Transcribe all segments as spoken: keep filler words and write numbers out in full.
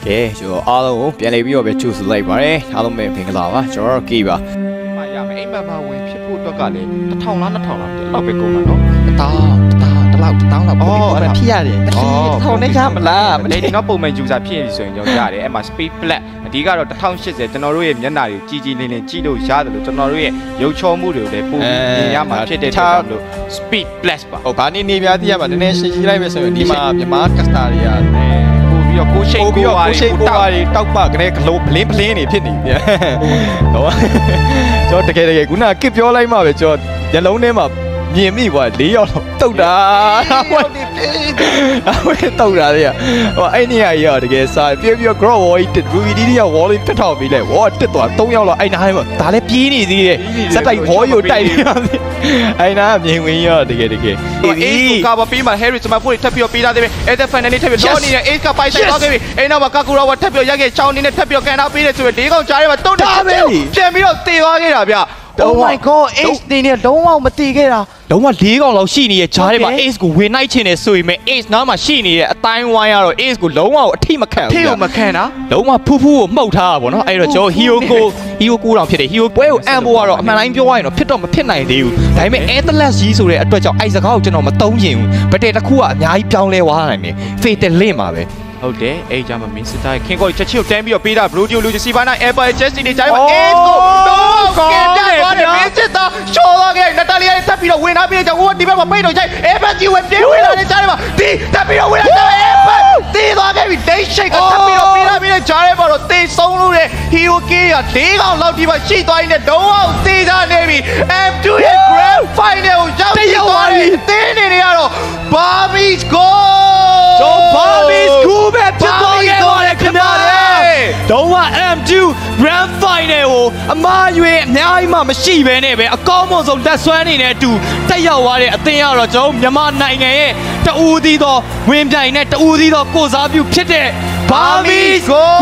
ကဲကျွန်တော်အားလုံးကိုပြန်လည်ပြီးတော့ပဲကြိုဆိုလိုက်ပါတယ်အားလုံးပဲမင်္ဂလာပါကျွန်တော်ကေးပါမရမယ်အိမ်မက်မဝင်ဖြစ်ဖို့အတွက်ကလည်းတစ်ထောင်လားနှစ်ထောင်လားလောက်ပဲကုန်မှာနော်တစ်တောင်းတစ်တောင်းတစ်လောက်တစ်တောင်းလောက်ပေါ့အဲ့ဒါဖြစ်ရတယ်အော်ထောင်နဲ့ရမလားမလေးဒီတော့ပုံမှန် user ဖြစ်နေဆိုရင်ကျွန်တော်ရတယ်အဲ့မှာ speed flat အဓိကတော့တစ်ထောင်ရှစ်ဆယ်ကျွန်တော်တို့ရဲ့မျက်နှာတွေကြီးကြီးလင်းလင်းကြီးလို့ရတယ်လို့ကျွန်တော်တို့ရဲ့ရုပ်ချောမှုတွေကိုလည်းပုံမြင်ရမှာဖြစ်တဲ့အတွက်ကြောင့်လို့ speed plus ပါဟုတ်ဘာနေနေများသိရမှာနည်းနည်းရှင်းရှင်းလိုက်ပဲဆိုရင်ဒီမှာမြန်မာကစတာတွေကပြီးတော့ကိုရှိန်ပြီးတော့ကိုရှိန်ကိုပါတွေတောက်ပကနေဂလိုဘလင်းဘလင်းနေဖြစ်နေပြန်တော့ကျွန်တော်တကယ်တကယ်ခုနကကစ်ပြောလိုက်မှပဲကျွန်တော်ညလုံးထဲမှာမြင်မိကွာ၄ယောက်တော့တုတ်တာဟုတ်တယ်ဟုတ်တုတ်တာလေဟိုအဲ့နေရာကြီးကတကယ်စားပြေးပြီးတော့ grow wall တက် ruby ဒီက wall လေးတက်ထောက်ပြီးလဲ wall တက်သွား၃ယောက်လောက်အဲ့နားမှာဒါလည်းပြေးနေသေးတယ်စက်တိုက် wall ကိုတိုက်နေအဲ့နားမြင်ဝင်ရောတကယ်တကယ်အေးကာဘာပေးမှာ harry စမဖို့ထပ်ပြီးတော့ပေးလာသေးတယ်အဲ့ဒါ final လေးထပ်ပြီးတော့နေတဲ့ ace ကပိုက်ဆိုင်သွားခဲ့ပြီအဲ့နောက်မှာ kakura ကထပ်ပြီးတော့ရက်ခဲ့ချောင်းနေနဲ့ထပ်ပြီးတော့ကန်ထားပေးတယ်ဆိုရင်၄កောင်ကြားထဲမှာတုတ်တာပဲပြန်ပြီးတော့တေသွားခဲ့တာဗျ Oh my god ace နေနေလုံးဝမတီးခဲ့တာလုံးဝ၄កောင်လောက်ရှိနေရဲ့ဂျားထဲမှာ ace ကိုဝင်နိုင်ချင်တယ်ဆိုရင် ace နားမှာရှိနေတဲ့အတိုင်းဝိုင်းကတော့ ace ကိုလုံးဝအထိမခံဘူးအထိမခံတာလုံးဝဖူးဖူးကိုမှုတ်ထားတာပေါ့နော်အဲ့တော့ကျွန်တော် hero ကို hero ကိုတောင်ဖြစ်တယ် hero ပွဲကိုအမ်ဖို့ကတော့အမှန်တိုင်းပြောရရင်တော့ဖြစ်တော့မဖြစ်နိုင်သေးဘူးဒါပေမဲ့ atlas ကြီးဆိုတဲ့အတွက်ကြောင့်အဲ့စကားကိုကျွန်တော်မသုံးချင်ဘူးဘယ်တစ်ခုကအများကြီးပြောင်းလဲသွားနိုင်တယ် fatal link မှာပဲဟုတ်တယ်အဲ့ကြမှာမင်းစစ်သားခင်ကိုချက်ချစ်ကိုတန်းပြီးတော့ပေးတာ blue deal လူချီပါနာ apple chest တွေကြားမှာ ace ကိုတော့ကင်ပြတ်သွားတယ်မင်းစစ်သားရှော့သွားခဲ့နတာလီယာတက်ပြီးတော့ဝင်ထားပြီးတော့ဟိုဒီဘက်မှာပိတ်တော့ချိုက် apple ကြီးဝင်ပြေးဝင်လာတဲ့ကြားမှာဒီတက်ပြီးတော့ဝင်လာတဲ့ apple တေးသွားခဲ့ပြီ day shake ကတက်ပြီးတော့ပေးထားပြီးတဲ့ကြားထဲမှာတော့တေးဆုံးလို့တဲ့ hero k က၄កောင်လောက်ဒီမှာရှိသွားရင်တော့အောင်တေးကြနေပြီ em two ရဲ့ grand final ကိုရောက်နေသွားပြီတင်းနေနေရတော့ Barbie's goal တော့ Barbie's goal ပဲဖြစ်သွားခဲ့ပါတယ်ခင်ဗျာတော့ em two grand final ကိုအမားရွေးအများကြီးမှမရှိဘဲနဲ့ပဲအကောင်းဆုံးလက်ဆွဲနေတဲ့အတူတက်ရောက်သွားတဲ့အသင်းကတော့ကျွန်တော်မြန်မာနိုင်ငံရဲ့တဦးသီးသောဝင်ပြိုင်နဲ့တဦးသီးသောကိုစားပြုဖြစ်တဲ့ Barbie's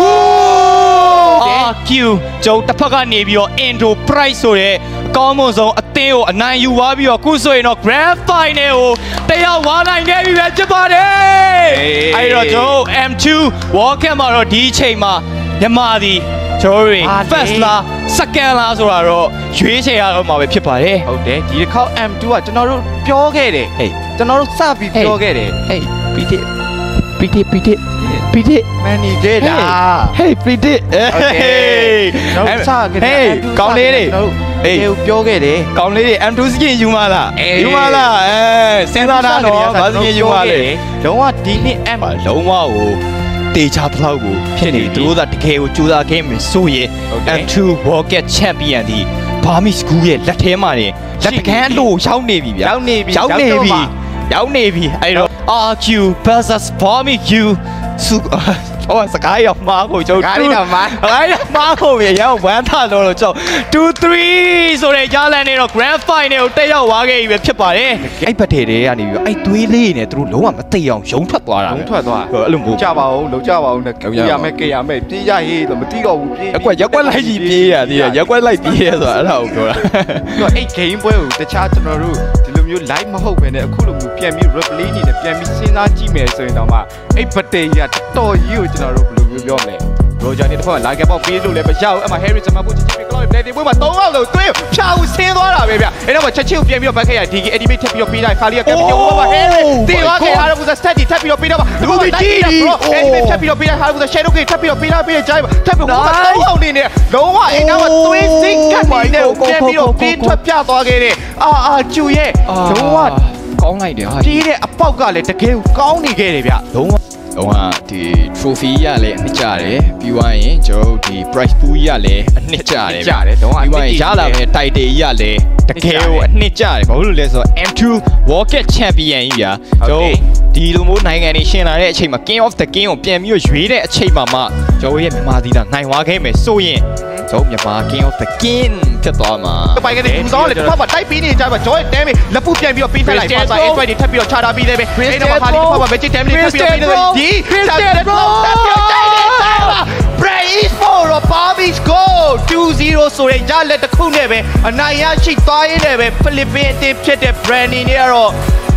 goal အာ Q ကျွန်တော်တစ်ဖက်ကနေပြီးတော့ Indo Prize ဆိုတဲ့ကောင်းမွန်ဆုံးအသင်းကိုအနိုင်ယူသွားပြီးတော့ခုဆိုရင်တော့ Grand Final ကိုတရားဝါနိုင်ခဲ့ပြီပဲဖြစ်ပါတယ်အဲ့တော့ကျွန်တော် em two World Cup မှာတော့ဒီအချိန်မှာမြန်မာဒီကျွန်တော် first လား second လားဆိုတာတော့ရွေးချယ်ရတော့မှာပဲဖြစ်ပါတယ်ဟုတ်တယ်ဒီတစ်ခေါက် em two ကကျွန်တော်တို့ပြောခဲ့တယ်ဟေးကျွန်တော်တို့စပြီးပြောခဲ့တယ်ဟေး predict predict predict predict မန်နီခဲ့တာ hey predict ဟုတ်စခဲ့တယ် hey ကောင်းလေးတွေအေးပြောခဲ့တယ်ကောင်းလေးတွေ em two စကင်ယူမလားယူမလားအဲစဉ်းစားတာတော့ဘာစကင်ယူမလဲလုံးဝဒီနှစ် em လုံးဝကိုတေချာဘလောက်ကိုဖြစ်နေသူတို့ကတကယ်ကိုကြိုးစားခဲ့မယ်ဆိုရင် em two World Cup Champion ဒီ Barbie's goal ရဲ့လက်ထဲမှာနေလက်တကန်းလို့ရောက်နေပြီဗျာရောက်နေပြီရောက်နေပြီရောက်နေပြီအဲ့တော့ R Q versus Barbie's goal စုဟောစကားရောက်မှာကိုကျွန်တော်ကားရမှာကားရမှာကိုရရောက်ဝမ်းထလို့တော့ကျွန်တော်two threeဆိုတဲ့ကြားလန်နေတော့ Grand Final ကိုတက်ရောက်သွားခဲ့ပြီပဲဖြစ်ပါတယ်အဲ့ဘက်ထဲတွေကနေပြီးအဲ့သွေးလေးနဲ့သူတို့လုံးဝမသိအောင်ရုံထွက်သွားတာရုံထွက်သွားအဲ့လိုမျိုးကြပါအောင်လုံးကြပါအောင်နဲ့ကြရမယ်ကြရမယ်ပြေးရဟေးလို့မသိတော့ဘူးပြေးရက်ွက်ရက်ွက်လိုက်ကြီးပြေးရသေးတယ်ရက်ွက်လိုက်ပြေးရဆိုတာအဲ့ဒါကိုပြောတာသူကအဲ့ game ပွဲကိုတခြားကျွန်တော်တို့ဒီလိုမျိုး live မဟုတ်ဘဲနဲ့အခုလိုမျိုးပြန်ပြီး replay နေနဲ့ပြန်ပြီးစဉ်းစားကြည့်မယ်ဆိုရင်တော့မှအဲ့ဘက်တရီကတော်ကြီးကိုကျွန်တော်တို့ဘယ်လိုမျိုးပြောမလဲရိုဂျာနေတစ်ဖက်ကလာခဲ့ပေါ့ပေးလို့လည်းမရဘူးအမ Harry စမဖို့ချစ်ချစ်ပြီး Chloe Play တွေပွဲမှာ၃ယောက်လို့တွဲဖြာဦးဆင်းသွားတာပဲဗျအဲ့တော့ချက်ချစ်ကိုပြန်ပြီးတော့ဘက်ခက်ရဒီ animate ထပ်ပြီးတော့ပေးလိုက်ခါလီကကပ်ပြီးတော့ဘာ Harry တေသွားခဲ့တာက stat ထပ်ပြီးတော့ပေးတော့ပါလူကြီးကြီး animate ထပ်ပြီးတော့ပေးလိုက်ခါက shadow ကထပ်ပြီးတော့ပေးလိုက်ပေးကြိုက်ထပ်ပြီးတော့၃ယောက်နေနေလုံးဝအဲ့တော့သွေးစိတ်ကပ်နေတဲ့ကိုပြန်ပြီးတော့ပေးထွက်ပြသွားခဲ့တဲ့အာအာကျူရဲ့လုံးဝကောင်းလိုက်တယ်ဟာပြေးတဲ့အပေါက်ကလည်းတကယ်ကောင်းနေခဲ့တယ်ဗျလုံးဝတော့ဟာဒီ trophy ရလည်းအနှစ်ကျတယ်ပြီးသွားရင်ကျွန်တော်ဒီ prize pool ရလည်းအနှစ်ကျတယ်ကျတယ်တော့ပြီးသွားရင်ရလာမယ့် title ရလည်းတကယ်ကိုအနှစ်ကျတယ်ဘာလို့လဲဆိုတော့ em two World Cup Champion ကြီးဗျာကျွန်တော်ဒီလိုမျိုးနိုင်ငံတွေရှင်လာတဲ့အချိန်မှာ King of the King ကိုပြန်ပြီးရွေးတဲ့အချိန်မှာမှကျွန်တော်ရဲ့မြန်မာသီးတာနိုင်သွားခဲ့မယ်ဆိုရင်ကျွန်တော်မြန်မာ King of the King ဖြစ်သွားမှာပိုင်ကနေပူစောလေတစ်ဖက်မှာတိုက်ပြီးနေကြပါကျွန်တော်တဲမေလက်ပူပြန်ပြီးတော့ပေးဖက်လိုက်ပါစာ A twenty ထပ်ပြီးတော့ခြာတာပြီးတယ်ပဲအဲ့တော့ခါလေးတစ်ဖက်မှာ magic damage ထပ်ပြီးတော့ပေးတယ်ဒီဆက်တဲ့တော့တက်ပြီးတော့တိုက်နေတာပါ Praise for Barbie's goal two zero ဆိုရင်ရလက်တစ်ခုနဲ့ပဲအနိုင်ရရှိသွားရင်းနဲ့ပဲဖိလစ်ပင်းအသင်းဖြစ်တဲ့ Brandy နဲ့ကတော့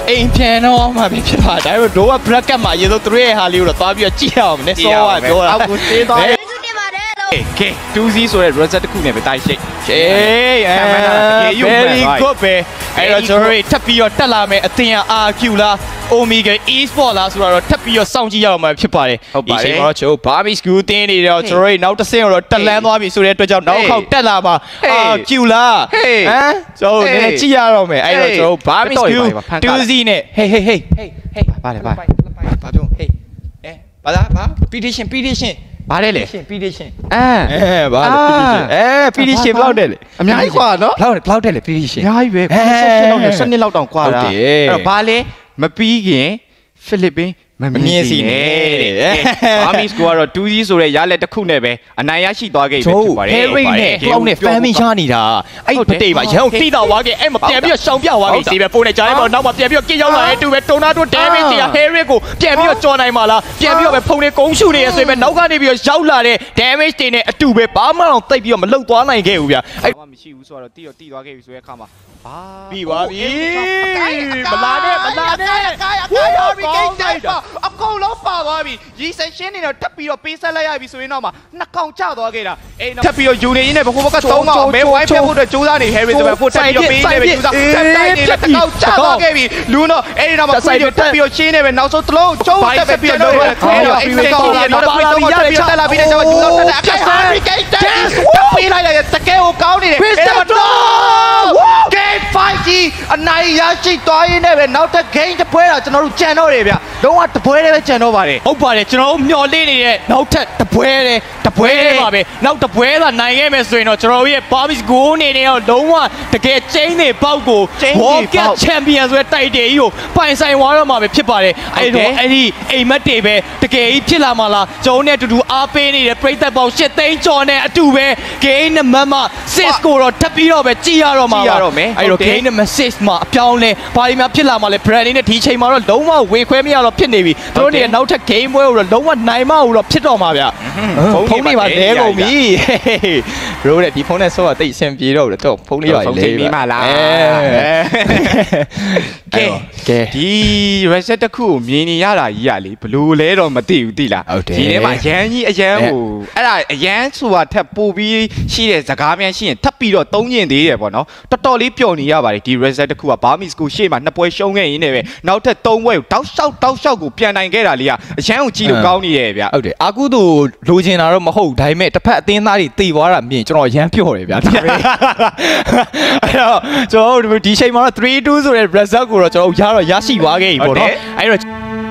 အိမ်ပြန်တော့မှပဲဖြစ်သွားဒါပေမဲ့တို့က bracket မှာရေတော့သူရဲ့ဟာလေးကိုတော့သွားပြီးတော့ကြည့်အောင်နည်းစောကပြောတာအောက်ကိုသေးသွားတယ်ကဲ two Z ဆိုတဲ့ reset တစ်ခုနဲ့ပဲတိုက်ရှိအေးအဲ very good ပဲအဲ့တော့ကျွန်တော်တို့ထပ်ပြီးတော့တက်လာမယ်အသင်က R Q လား Omega e-sport လားဆိုတော့ထပ်ပြီးတော့စောင့်ကြည့်ရအောင်မှာဖြစ်ပါတယ်ဒီချိန်မှာတော့ကျွန်တော် Barbie School တင်းနေတော့ကျွန်တော်တို့နောက်တစ်ဆင့်တော့တက်လန်းသွားပြီဆိုတဲ့အတွက်ကြောင့်နောက်ခေါက်တက်လာမှာ R Q လားဟမ်ကျွန်တော်နည်းနည်းကြည့်ရတော့မယ်အဲ့တော့ကျွန်တော် Barbie School two Z နဲ့ hey hey hey hey hey ဘာလဲဘာဘာပြော hey အဲဘာလားဘာ petition petitionဘာလဲလဲ petition အဲအဲဘာလဲ petition အဲ petition ဘယ်လောက်တဲ့လဲအများကြီးกว่าเนาะဘယ်လောက်ဘယ်လောက်တဲ့လဲ petition အများကြီးပဲဆက်လောက်နဲ့စနစ်လောက်တောင်กว่าတာအဲ့တော့ဘာလဲမပြီးခင်ဖိလစ်ပင်းမမြင်စီနဲ့ဘာမီစကိုကတော့ two Z ဆိုတဲ့ရလက်တစ်ခုနဲ့ပဲအနိုင်ရရှိသွားခဲ့ပြီဖြစ်ပါတယ် Harry နဲ့ Cloud နဲ့ Family ရှာနေတာအဲ့ပတေးပါရန်တိတော့သွားခဲ့အဲ့မပြန်ပြီးတော့ရှောင်ပြသွားခဲ့စီပဲပုံနဲ့ကြားလိုက်ပါနောက်မှပြန်ပြီးတော့ကြည့်ရောက်လာတဲ့တူပဲတိုနာတို damage တွေက Harry ကိုပြန်ပြီးတော့ကြော်နိုင်ပါလားပြန်ပြီးတော့ပဲဖုန်တွေကုန်းရှုနေရဆိုရင်နောက်ကနေပြီးတော့ရောက်လာတဲ့ damage တွေနဲ့အတူပဲဘာမှတော့တိတ်ပြီးတော့မလုတ်သွားနိုင်ခဲ့ဘူးဗျအဲ့ဘာမှမရှိဘူးဆိုတော့တီးတော့တီးသွားခဲ့ပြီဆိုတဲ့အခါမှာဘာပြီးသွားပြီမလာနဲ့မလာနဲ့ကာယကာယပြီးကိစ္စအကုန်လုံးပါသွားပြီရီဆန်ရှင်းနေတော့တက်ပြီးတော့ပေးဆက်လိုက်ရပြီဆိုရင်တော့မှနှစ်ကောင်ကျသွားခဲ့တာအေးတက်ပြီးတော့ယူနေရင်းနဲ့ဘခိုးဘကသုံးကောင်မဲဝိုင်းပြတ်ဖို့အတွက်ကြိုးစားနေ Harry ဆိုပဲဖို့တက်ပြီးတော့ပေးနေပဲကြိုးစားတက်တိုင်းနေတစ်ကောင်ကျသွားခဲ့ပြီလူတော့အဲ့ဒီတော့မှခွေးတက်ပြီးတော့ရှင်းနေပဲနောက်ဆုံးတစ်လုံးကျုံးတက်ပြီးတော့အဲ့တော့အိမ်ကောင်ကြီးနောက်တစ်ခွေးသုံးကောင်တက်ပြီးတော့တက်လာပြီးတော့ကျိုးစားတက်အခိုင် Harry ကိစ္စတက်ပေးလိုက်ရတယ်တကယ်ကိုကောင်းနေတယ်အဲ့တော့ game five ကြီးအနိုင်ရရှိသွားရင်းနဲ့ပဲနောက်တစ် game တစ်ပွဲတော့ကျွန်တော်တို့ကြံတော့တယ်ဗျလုံးဝတစ်ပွဲတည်းပဲကြံတော့ပါတယ်ဟုတ်ပါတယ်ကျွန်တော်တို့မျှော်လင့်နေတဲ့နောက်ထပ်တစ်ပွဲတည်းတစ်ပွဲတည်းပါပဲနောက်တစ်ပွဲသာနိုင်ခဲ့မယ်ဆိုရင်တော့ကျွန်တော်တို့ရဲ့ Barbie Goal အနေနဲ့တော့လုံးဝတကယ်ကျင်းနေပေါက်ကို World Cup Champion ဆိုတဲ့တိုက်တယ်ကြီးကိုပိုင်ဆိုင်သွားတော့မှာပဲဖြစ်ပါတယ်အဲ့တော့အဲ့ဒီအိမ်မက်တွေပဲတကယ်ကြီးဖြစ်လာမှာလားကျွန်တော်နဲ့အတူတူအားပေးနေတဲ့ပရိသတ်ပေါင်း၈သိန်းကျော်နဲ့အတူပဲ Game နံပါတ်မှာsixကိုတော့ထပ်ပြီးတော့ပဲကြည့်ရတော့မှာပါအဲ့တော့ Game နံပါတ်sixမှာအပြောင်းလဲဘာတွေများဖြစ်လာမှာလဲ brand လေးနဲ့ဒီချိန်မှာတော့လုံးဝဝေခွဲမရတော့ဖြစ်နေပြီသူတို့တွေကနောက်ထပ် game ပွဲကိုတော့လုံးဝနိုင်မဟုတ်တော့ဖြစ်တော့မှာဗျဖုန်းလေးပါလဲကုန်ပြီရိုးတဲ့ဒီဖုန်းနဲ့ဆော့တာတိတ်အဆင်ပြေတော့တယ်တော့ဖုန်းလေးပါလေဖုန်းလေးမလားကဲကဲဒီ reset တစ်ခုကိုမြင်နေရတာကြီးရလေဘလို့လဲတော့မသိဘူးသိလားဒီထဲမှာရန်ကြီးအရန်ဟိုအဲ့ဒါအရန်ဆိုတာထပ်ပို့ပြီးရှိတဲ့စကားများရှိရင်ထပ်ပြီးတော့သုံးကျင်သေးတယ်ပေါ့နော်တော်တော်လေးပျော်နေရပါတယ်ဒီ reset တစ်ခုကဘာမီစကိုရှေ့မှာနှစ်ပွဲရှုံးခဲ့ရင်းနဲ့ပဲနောက်ထပ်သုံးပွဲကိုတောက်လျှောက်တောက်လျှောက်ကိုပြန်နိုင်ခဲ့တာလေးကအရန်ကိုကြည့်လို့ကောင်းနေတယ်ဗျဟုတ်တယ်အာကုသူလိုချင်တာတော့မဟုတ်ဒါပေမဲ့တစ်ဖက်အသင်းသားတွေတေသွားတာမြင်ကျွန်တော်ရမ်းပြော့တယ်ဗျာအဲ့တော့ကျွန်တော်ဒီချိန်မှာတော့three twoဆိုတဲ့ result ကိုတော့ကျွန်တော်ရတော့ရရှိသွားခဲ့ပြီပေါ့နော်အဲ့တော့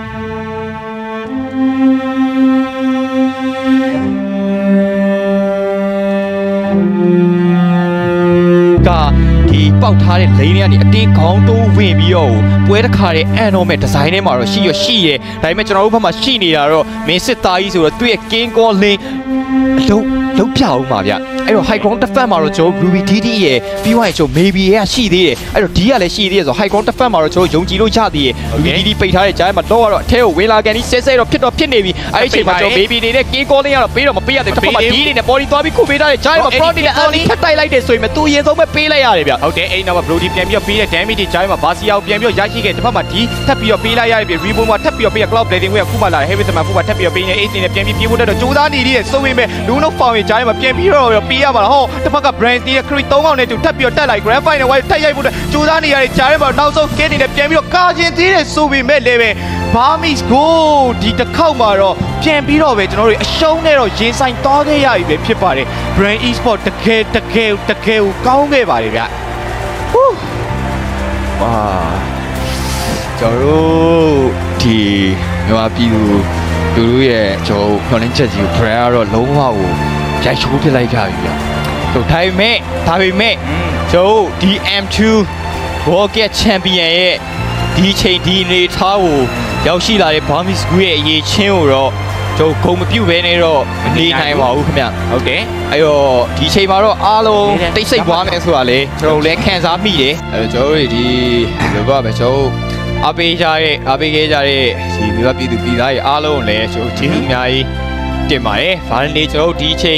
ကဒီပေါက်ထားတဲ့လိန်တွေကနေအတင်းခေါင်းတိုးဝင်ပြီးတော့ပွဲတစ်ခါတည်းအန်တော့မဲ့ဒီဇိုင်းထဲမှာတော့ရှိရရှိရဲဒါပေမဲ့ကျွန်တော်တို့ဘက်မှာရှိနေတာတော့မင်းစစ်သားကြီးဆိုတော့သူ့ရဲ့ King Call လင်းအလုံးလုံးပြအောင်ပါဗျအဲ့တော့ high ground defense မှာတော့ကျွန်တော် Ruby D D ရဲ့ပြီးသွားရင်ကျွန်တော် maybe ရဲ့ရှိသေးတယ်အဲ့တော့ D ကလည်းရှိသေးတယ်ဆိုတော့ high ground defense မှာတော့ကျွန်တော်ယုံကြည်လို့ရသေးတယ် Ruby D D ပိတ်ထားတဲ့ကြားမှာတော့ကတော့အထဲကိုဝင်လာကန်ဒီဆဲဆဲတော့ဖြစ်တော့ဖြစ်နေပြီအဲ့ဒီအချိန်မှာကျွန်တော် maybe နေနဲ့ King Call လင်းကတော့ပေးတော့မပေးရသေးဘူးတစ်ဖက်မှာ D နေနဲ့ body သွားပြီးခုပေးထားတဲ့ကြားမှာ Pro နဲ့ Ali ထပ်တိုက်လိုက်တယ်ဆိုရင်မသူအရင်ဆုံးပဲပေးလိုက်ရတယ်ဗျဟုတ်တယ်အဲ့နောက်မှာ Brody ပြန်ပြီးတော့ပေးတဲ့ damage တွေကြားမှာ Basia ကိုပြန်ပြီးတော့ရရှိခဲ့တစ်ဖက်မှာ D ထပ်ပြီးတော့ပေးလိုက်ရပြီ Rebound မှာထပ်ပြီးတော့ပေးရ Cloud Blading ကိုခုမှလာတယ် Heavy မှာခုမှထပ်ပြီးတော့ပေးနေ Ace နဲ့ပြန်ပြီးပြေးဖို့တော့ကြိုးစားနေသေးတယ်စုံဝင်ပဲလူနှုတ်ဖောင်ရင်ကြားမှာပြန်ပြီးတော့ပေးရပါလားဟောတစ်ဖက်က brand တီးတဲ့ crit သုံးကောင်နဲ့တူထပ်ပြီးတော့တက်လိုက် grand final ဝိုင်းထပ်ရိုက်ဖို့အတွက်ကြိုးစားနေရတဲ့ကြားထဲမှာနောက်ဆုံး game နေနဲ့ပြန်ပြီးတော့ကာကျင်သေးတယ်ဆိုပေမဲ့လည်းပဲ Barmis go ဒီတစ်ခေါက်မှာတော့ပြန်ပြီးတော့ပဲကျွန်တော်တို့အရှုံးနဲ့တော့ရင်ဆိုင်သွားခဲ့ရပြီပဲဖြစ်ပါတယ် brand e-sport တကယ်တကယ်တကယ်ကိုကောင်းခဲ့ပါတယ်ဗျဟူးဝါကျွန်တော်တို့ဒီမြန်မာပြည်သူသူတို့ရဲ့ကျွန်တော်ခေါင်းနဲ့ချက်ကြီးကို brand ကတော့လုံးဝကိုရိုက်ချိုးပြလိုက်ကြပြီဗျဆိုဒါပေမဲ့ဒါပေမဲ့ကျွန်တော်ဒီ M two World Cup Champion ရဲ့ဒီချိန်ဒီနေထားကိုရောက်ရှိလာတဲ့ Barmis School ရဲ့အရေးချင်းကိုတော့ကျွန်တော်ဂုံမပြုတ်ဘဲနဲ့တော့မနေနိုင်ပါဘူးခင်ဗျဟုတ်တယ်အဲ့တော့ဒီချိန်မှာတော့အားလုံးတိတ်ဆိတ်သွားမယ်ဆိုတာလေကျွန်တော်လည်းခံစားမိတယ်အဲ့တော့ကျွန်တော်တို့ဒီလိုပါပဲကျွန်တော်အပေးကြတဲ့အပေးခဲ့ကြတဲ့ဒီမြို့ပြည်သူပြည်သားတွေအားလုံးလည်းကျွန်တော်ကျေးဇူးအများကြီးတင်ပါတယ်။ဗာနေကျွန်တော်တို့ဒီချိန်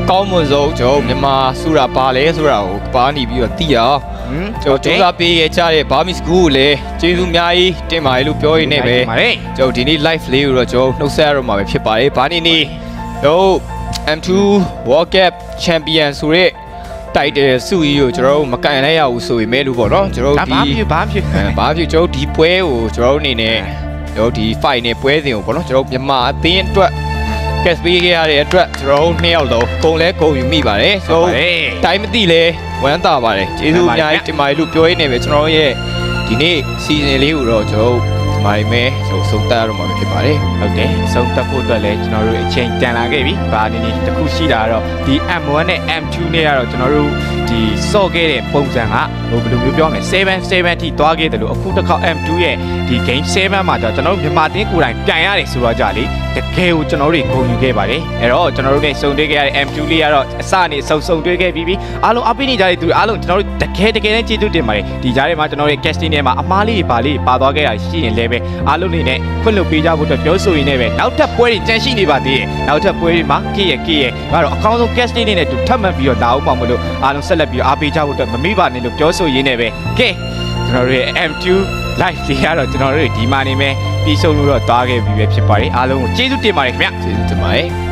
ကောင်းမွန်ဆုံးကျွန်တော်မြန်မာစုရာပါလဲဆိုတာကိုပါနေပြီးတော့သိရအောင်ကျွန်တော်စူးစမ်းပေးခဲ့ကြတဲ့ဘာမီစကူကိုလည်းကျေးဇူးအများကြီးတင်ပါတယ်လို့ပြောရင်းနဲ့ပဲကျွန်တော်ဒီနေ့ live လေးကိုတော့ကျွန်တော်နှုတ်ဆက်ရတော့မှာပဲဖြစ်ပါတယ်ဘာနေနေကျွန်တော် M two World Cup Champion ဆိုတဲ့တိုက်တယ်စုကြီးကိုကျွန်တော်မကန်လိုက်ရဘူးဆိုပေမဲ့လို့ပေါ့နော်ကျွန်တော်ဒီဘာဖြစ်ဘာဖြစ်ကျွန်တော်ဒီပွဲကိုကျွန်တော်အနေနဲ့ကျွန်တော်ဒီ final ပွဲစဉ်ကိုပေါ့နော်ကျွန်တော်မြန်မာအသင်းအတွက်က guest ပေးခဲ့ရတဲ့အတွက်ကျွန်တော်နှစ်ယောက်လုံးဂုံလဲဂုံယူမိပါတယ်ဆိုတိုင်းမသိလဲဝမ်းသာပါတယ်ကျေးဇူးအများကြီးတင်ပါတယ်လို့ပြောရင်းနဲ့ပဲကျွန်တော်ရဲ့ဒီနေ့ season လေးကိုတော့ကျွန်တော်မိုင်မဲဆိုဆုံးသက်ရတော့မှာဖြစ်ပါတယ်ဟုတ်တယ်ဆုံးသက်ဖို့အတွက်လည်းကျွန်တော်တို့အချိန်တန်လာခဲ့ပြီဘာနည်းနည်းတစ်ခုရှိတာတော့ဒီ M one နဲ့ M two နဲ့ကတော့ကျွန်တော်တို့ဒီစော့ခဲ့တဲ့ပုံစံကဟိုဘယ်လိုမျိုးပြောမလဲseven sevenထိသွားခဲ့တယ်လို့အခုတစ်ခေါက် M two ရဲ့ဒီ game seven မှာကျတော့ကျွန်တော်တို့မြန်မာတင်းကိုယ်တိုင်ပြန်ရတယ်ဆိုတော့ကြလေတကယ်ကိုကျွန်တော်တို့ဂုဏ်ယူခဲ့ပါတယ်အဲ့တော့ကျွန်တော်တို့နဲ့စုံတွေ့ခဲ့ရတဲ့ M two လေးကတော့အစနေစုံစုံတွေ့ခဲ့ပြီးပြီအားလုံးအပိနေကြတဲ့သူအားလုံးကျွန်တော်တို့တကယ်တကယ်နဲ့ကျေးဇူးတင်ပါတယ်ဒီကြားထဲမှာကျွန်တော်တို့ရဲ့ casting ထဲမှာအမားလေးတွေပါလေးပါသွားခဲ့ရရှိရင်လည်းပဲအားလုံးနေနဲ့ခွင့်လွှတ်ပေးကြဖို့အတွက်ပြောဆိုရင်းနဲ့ပဲနောက်ထပ်ပွဲတွေကြန့်ရှိနေပါသေးတယ်နောက်ထပ်ပွဲတွေမှာကိရကိရကတော့အကောင်းဆုံး casting လေးနဲ့တူထပ်မှတ်ပြီးတော့လာအောင်ပါမလို့အားလုံးဆက်လက်ပြီးအားပေးကြဖို့အတွက်မမိပါနဲ့လို့ပြောဆိုရင်းနဲ့ပဲကဲကျွန်တော်တို့ရဲ့ M two live လေးကတော့ကျွန်တော်တို့ဒီမှာနေမယ်ပြီးဆုံးလို့တော့သွားခဲ့ပြီပဲဖြစ်ပါတယ်အားလုံးကိုကျေးဇူးတင်ပါတယ်ခင်ဗျကျေးဇူးတင်ပါတယ်